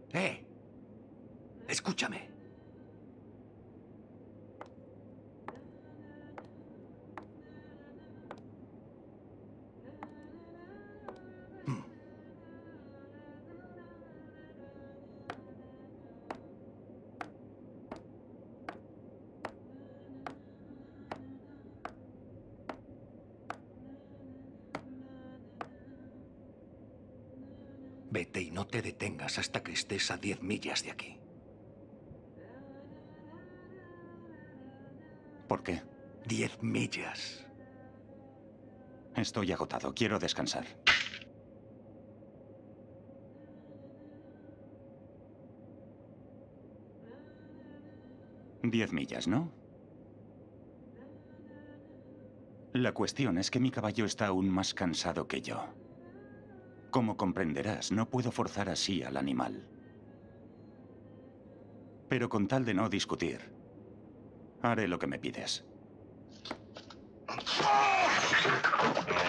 Escúchame. Vete y no te detengas hasta que estés a 10 millas de aquí. ¿Por qué? 10 millas. Estoy agotado. Quiero descansar. Diez millas, ¿no? La cuestión es que mi caballo está aún más cansado que yo. Como comprenderás, no puedo forzar así al animal. Pero con tal de no discutir, haré lo que me pides.